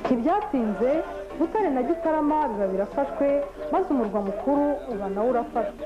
ntibyatinze Butare na Gitarama biba birafashwe maze umurwa mukuru uba nawo urafashwe.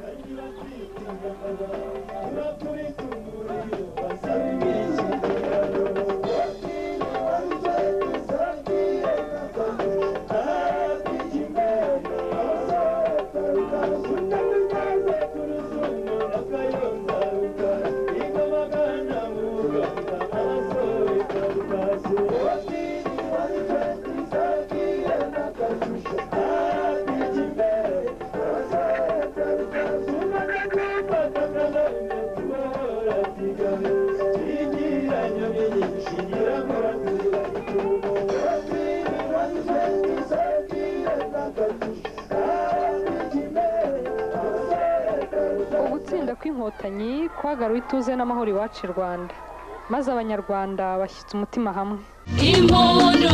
Ugutsinda kw'inkotanyi kwagaruye ituze n'amahoro iwacu i Rwanda, maze abanyarwanda bashyitse umutima hamwe. Impundu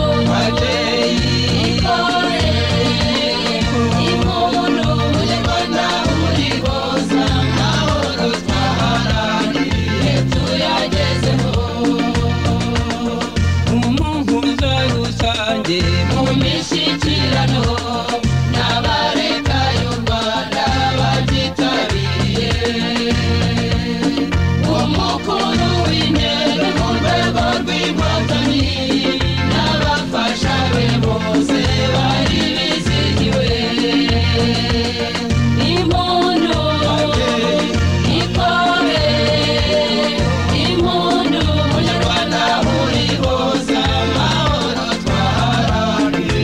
impundu Munyarwanda muri bose amahoro twaharaniye tuyagezeho. Umuhuza rusange mu mishyikirano n'abareka y'u Rwanda bagitabiriye. Umukuru w'intebe mu rwego rw'inkotanyi n'abafasha be bose bari bizihiwe. Impundu ikore impundu Munyarwanda muri bose amahoro twaharaniye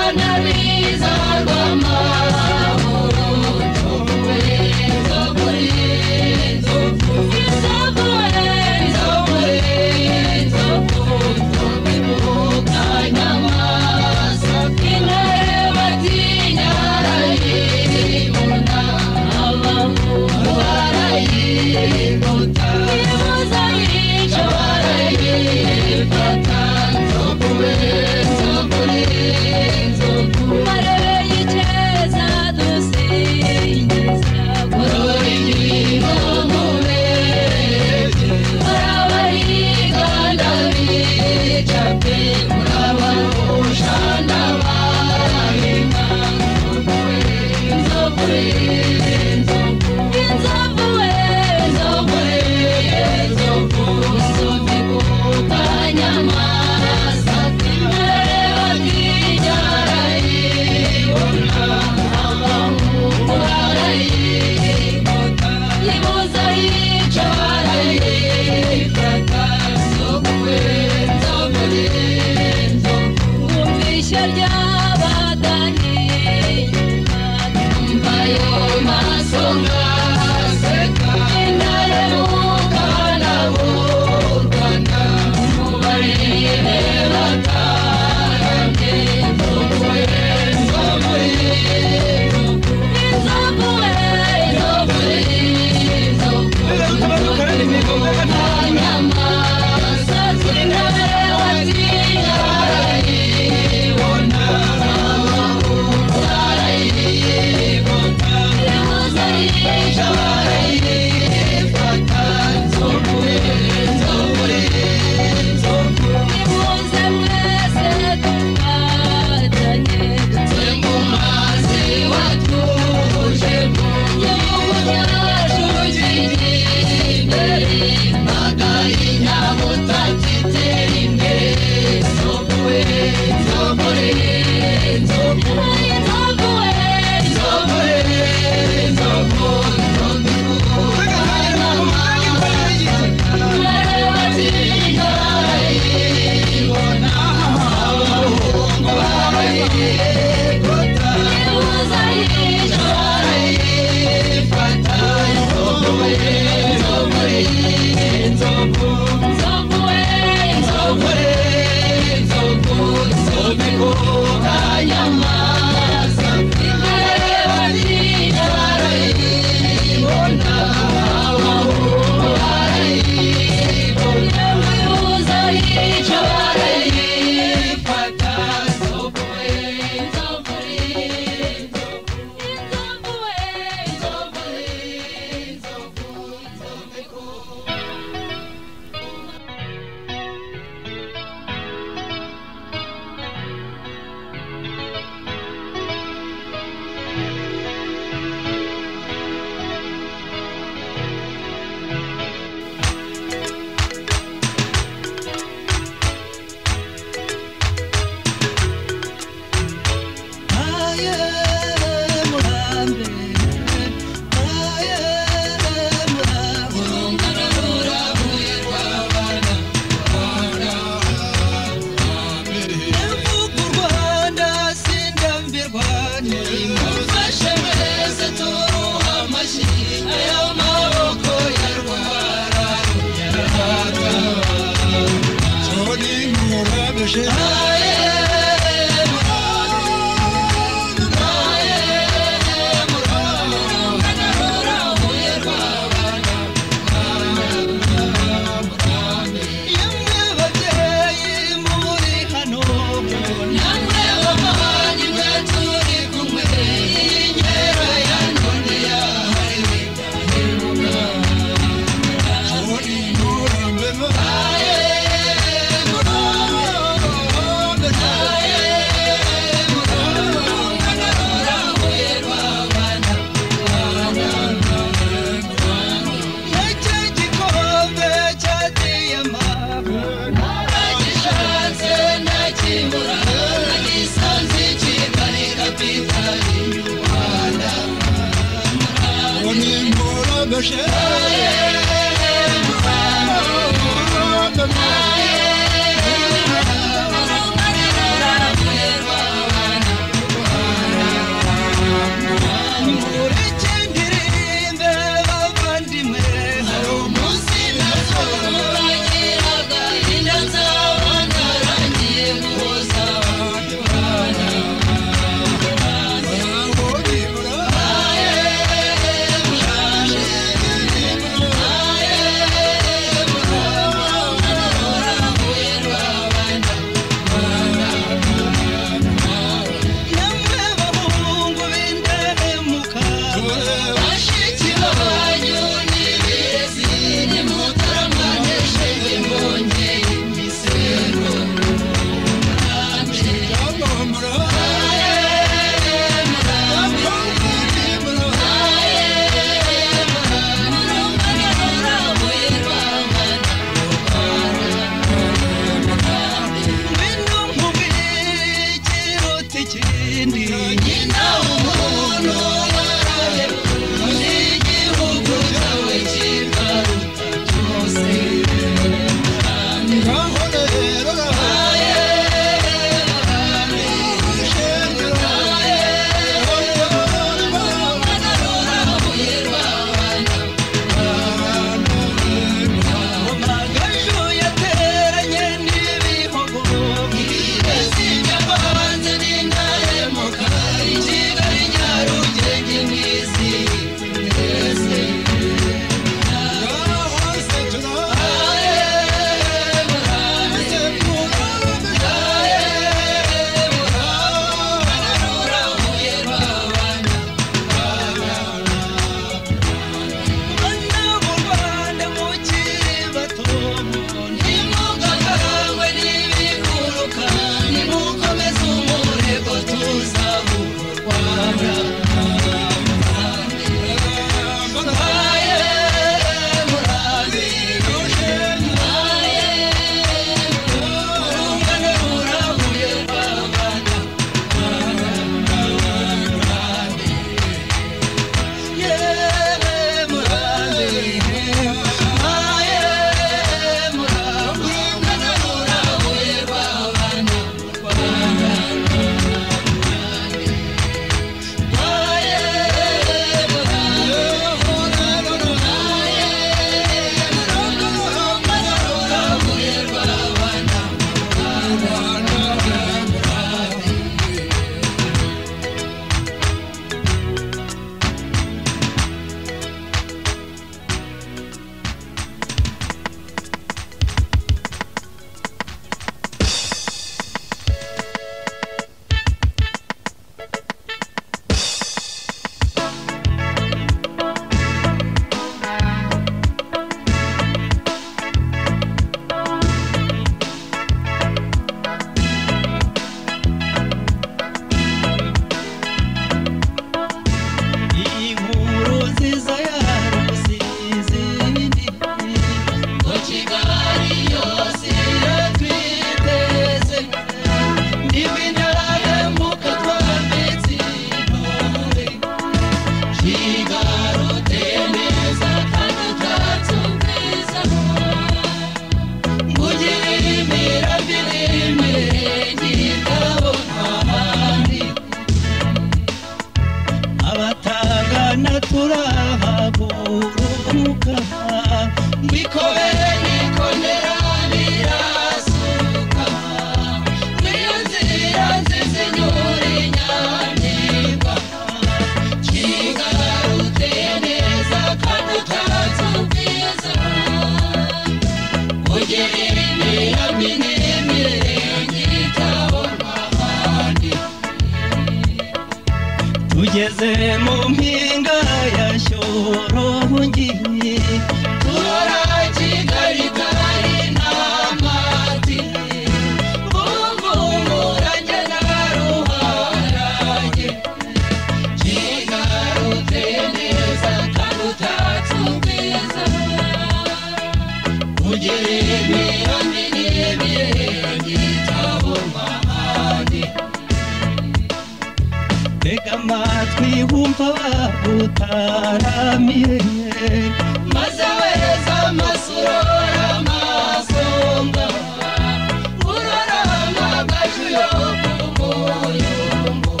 utaramiye maze weza amasurora amasonga urarama gajuyo kumuyumbu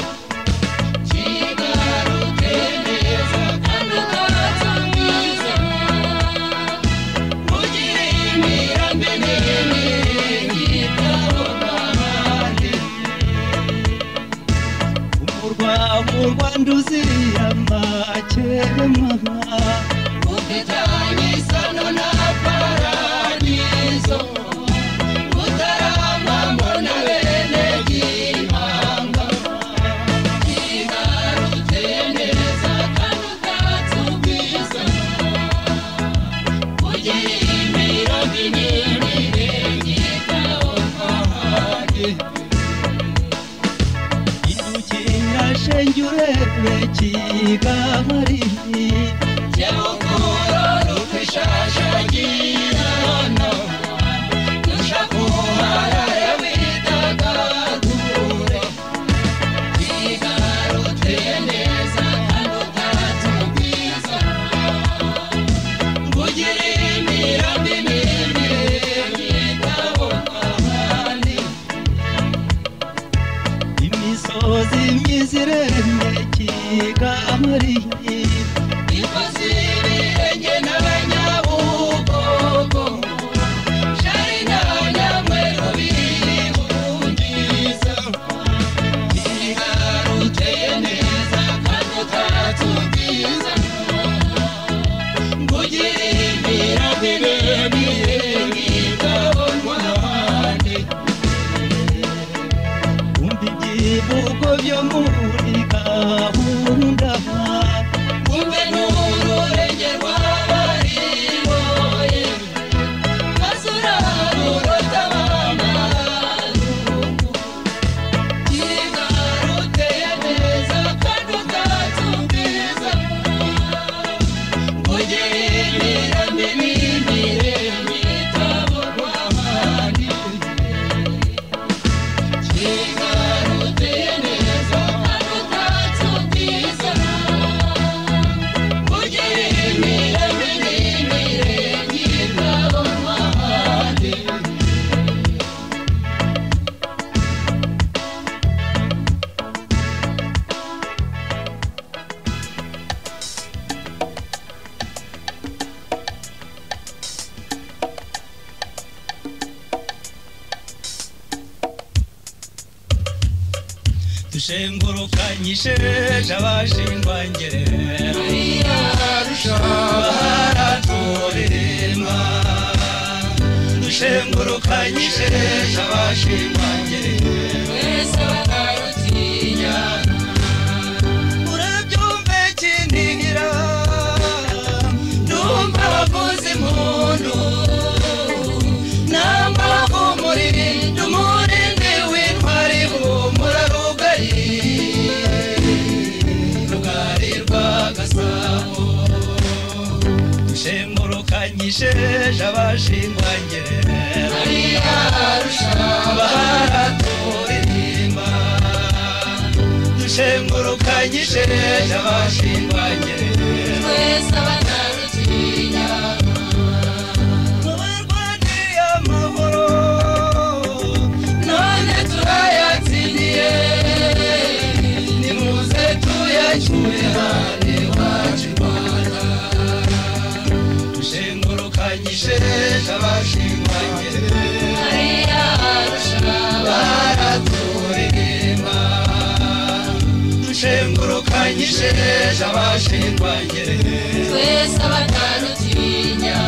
kigaruke neza kandi utatsubiza ugire imirambi n'imiringitabo umurwa nduzira makemwa ufitanye isano na paradizo utaramamo na bene gihanga kigarutse neza kandi utatse ubwiza ugira imirambi n'imiringitabo idukira shenjurebe kigamari Jebukuro rukishashagirana Nushakuhara yawitagadure Kigarutse neza kandi utatse ubwiza Ngugire imirambi n'imiringitabo ahandi imisozi myiziremye kigamari Ikosi ibirenge n'abanyabugogo Shari n'abanyamweru bihungiza Kigarutse neza kandi utatse ubwiza Ngugire imirambi n'imiringitabo ahandi umva ibyivugo byo muri gahunda Umbe n'ururenge rw'abariboye Masura rurota b'amarungu Kigarutse neza kandi utatse ubwiza Ngugire imirambi n'imiringitabo ahandi Kigarutse neza kandi utatse ubwiza Ngugire imirambi n'imiringitabo ahandi dushengurukanyije abashingwangere baraturema dushengurukanyije abashingwangere Wese batarutinya urabyumve kinihira Numva bavuza impundu Namba kumurindi umurindi w'intwari humura rugari Rugari rwa Gasabo dushengurukanyije abashingwangere baraturema dushengurukanyije abashingwangere Twese batarutinya mubarwaniye amahoro None turayatsindiye Nimuze tuyacyure hano iwacu i Rwanda dushengurukanyije abashingwangere baraturema dushengurukanyije abashingwangere Twese batarutinya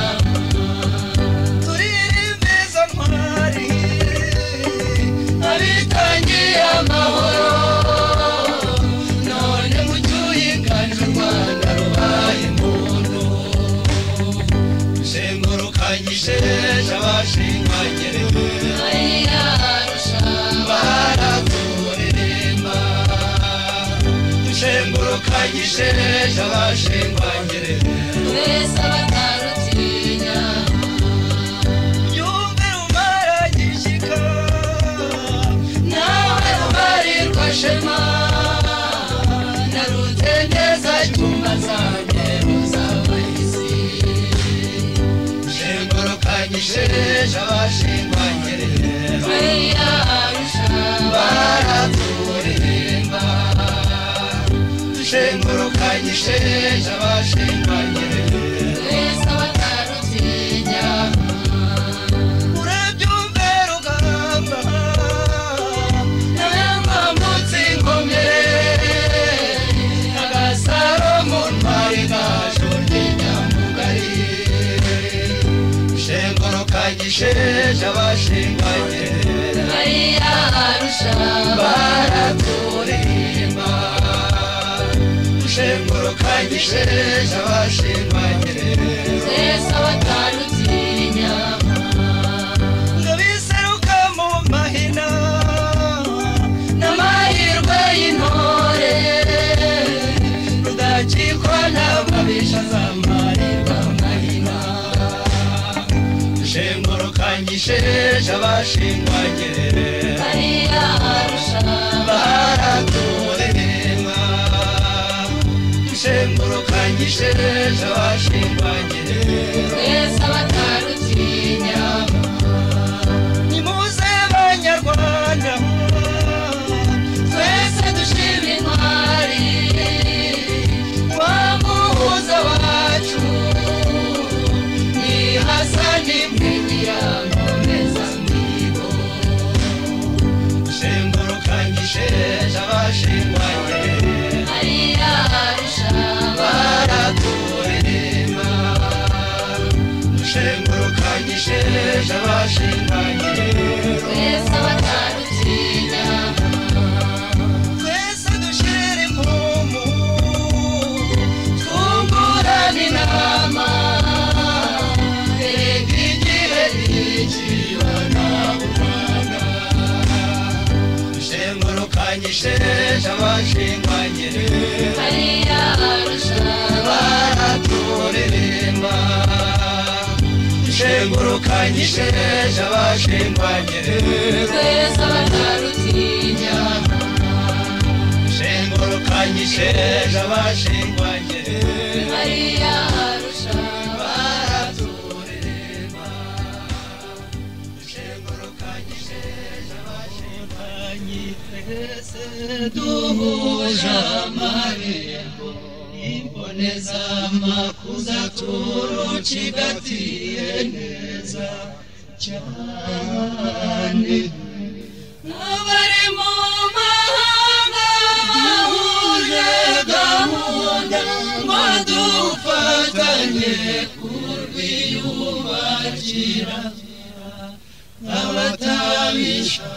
turirimbe izo ntwari abitangiye amahoro None mucyuye inganje u Rwanda rubaye impundu dushengurukanyije abashingwangere baraturema dushengurukanyije abashingwangere Twese batarutinya yumve rumara gishyika Nawe rubarirwa shema Narutendeza cyuma zanjye kanyisheje abashingwanyerere baraturirimba dushengurukanyisheje abashingwanyerere urabyumve rugamba n'abambutse inkomere agasaro mu ntwari gajo ry'inyamugari dushengurukanyisheje abashingwanyerere baraturirimba dushengurukanyisheje abashingwanyerere ngabiseruka mu mahina n'amahirwe y'intore rudakikwa n'ababisha z'amarirwa mahina dushengurukanyisheje abashingwanyerere baraturirimba dushengurukanyisheje abashingwanyerere nimuze banyarwanda twese dushima intwari wa muhuza wacu ni Hasani Mwigirakomeza Mihigo dushengurukanyisheje abashingwanyerere baraturirimba dushengurukanyisheje abashingwanyerere twese dushire impumu twungurane inama erega igihe ntikibana burana dushengurukanyisheje abashingwanyerere baraturirimba dushengurukanyisheje abashingwanyerere dushengurukanyisheje abashingwanyerere baraturirimba dushengurukanyisheje abashingwanyerere duhuje amarembo imboneza makuza turucigatiye neza cyane abari mu mahanga bahuje gahunda ngo dufatanye kurwiyubakira abatabisha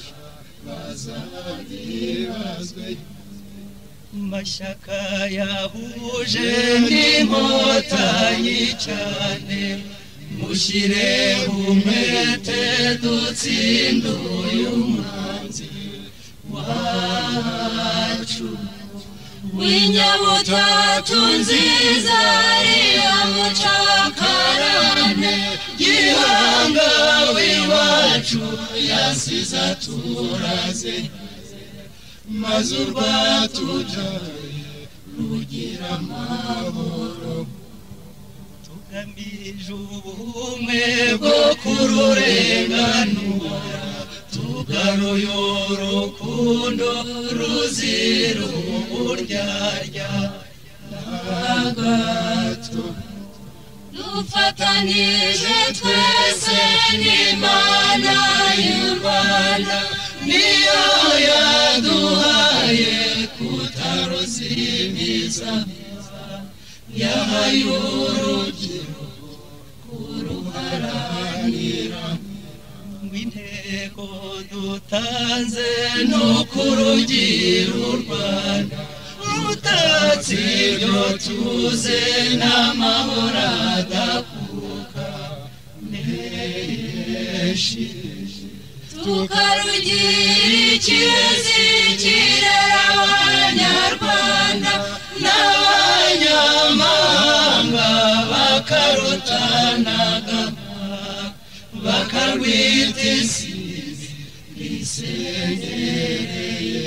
bazabibazwe mashyaka yahuje n'inkotanyi cyane mushyire umwete dutsinde uyu mwanzi wacu w'inyabutatu nziza ariyo mucakarane gihanga w'iwacu yasize aturaze maze urwatubyaye rugira amahoro tugamije ubumwe bwo kururenganura tugaruye urukundo ruzira uburyarya na gato dufatanije twese n'Imana y'u Rwanda niyo yaduhaye kutaruzimiza yahaye urubyiruko kuruharanira ngw'intego dutanze no kurugira u Rwanda rutatse ibyo tuze n'amahoro adakuka menshi tukarugira ikizikira abanyarwanda n'abanyamahanga bakarutanaga bakarwita isizi risengereye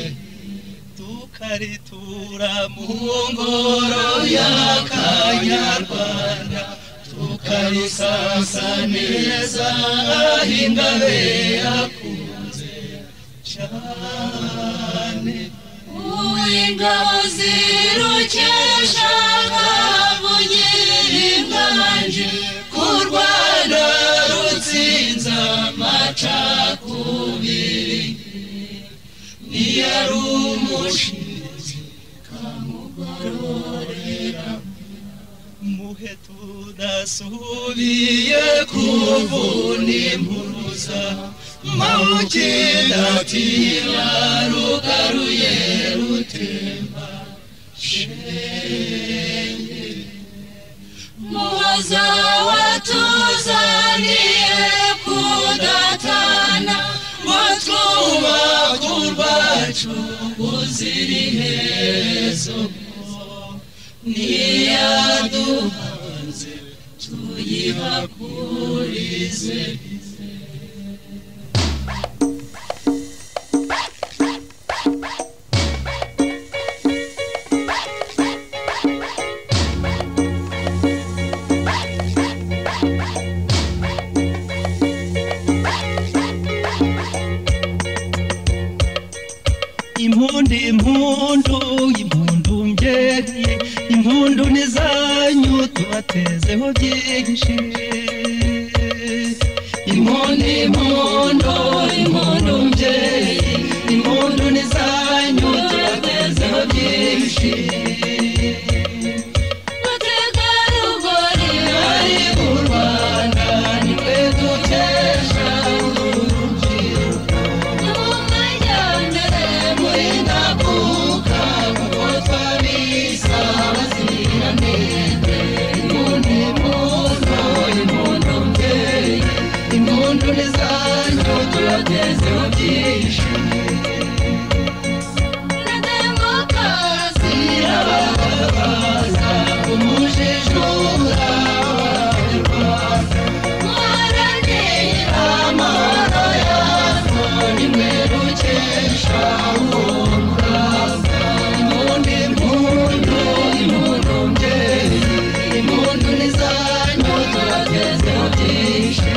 tukaritura mu ngoro y'akanyarwanda karisasa neza ingabe yakunze cyane uw'ingabo zirukesha kavugira inganje ku Rwanda rutsinze amacakubiri niyari umushizi kamugororera muhe tudasubiye kuvuna impuruza mawukindatira rugaruye rutemba shenge muhoza watuzaniye kudatana ngo twubake urwacu buzira iherezo niyaduhanze tuyihakurize impundu ngeri impundu nizanyu tubatezeho byinshi impundu ngeri impundu nizanyu tubatezeho byinshi bategarugori ari u Rwanda niwe dukesha urubyiruko n'umajyambere muri ndakuka kuko twabisa baziranenge impundu ngeri impundu nizanyu tubatezeho byinshi na demokarasi irababaza umujijura w'Abanyarwanda muharanira amahoro yacu nimwe dukesha uwo murava impundu ngeri impundu nizanyu tubatezeho byinshi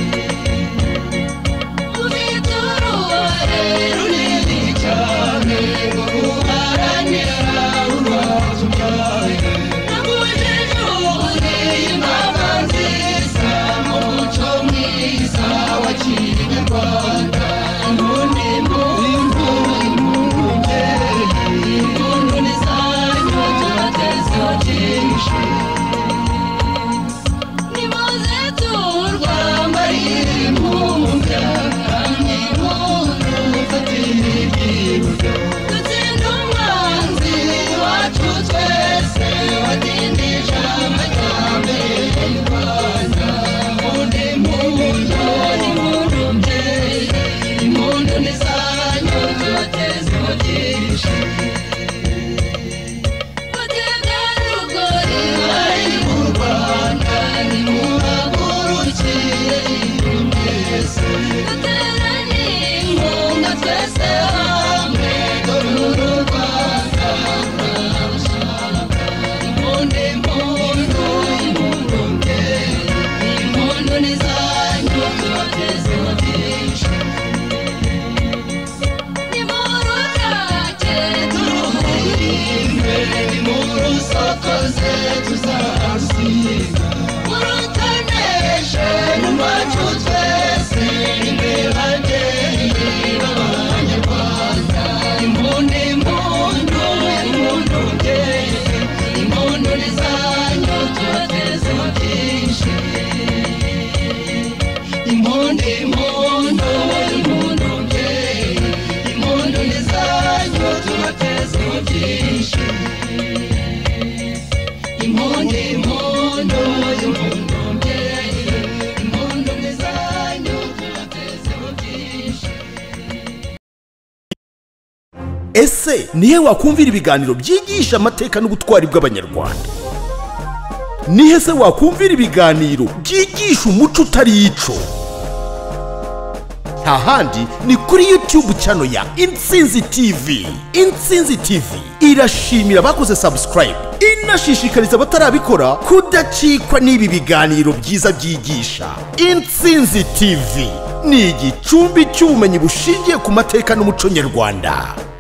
ufite uruhare runini cyane rwo guharanira urwacu byawe n'ubujijure impamba nziza mu muco mwiza wa kinyarwanda impundu ngeri impundu nizanyu tubatezeho byinshi nimuze turwambarire impumbya kandi impundu mufatire ibyibuzo dutsinde umwanzi wacu twese wadindije amajyambere y'u Rwanda impundu ngeri impundu nizanyu tubatezeho byinshi bategarugori bari mu Rwanda nimuhagurukire mwese duterane inkunga twese hamwe dore uru Rwanda rurarushaka impundu ngeri impundu nizanyu tubatezeho byinshi nimururake turuhimbe nimurusokoze tuzarusiga murutoneshe n'urwacu twese nimwe babyeyi b'Abanyarwanda impundu ngeri impundu nizanyu tubatezeho byinshi impundu ngeri impundu nizanyu tubatezeho byinshi impundu ngeri impundu nizanyu tubatezeho byinshi. ese nihe wakumvira ibiganiro byigisha amateka n'ubutwari bw'Abanyarwanda? Nihe se wakumvira ibiganiro byigisha umuco utari ico? nta handi ni kuri YouTube channel ya Intsinzi TV. Intsinzi TV irashimira abakoze subscribe, inashishikariza abatarabikora kudacikwa n'ibi biganiro byiza byigisha. Intsinzi TV ni igicumbi cy'ubumenyi bushingiye ku mateka n'umuco nyarwanda.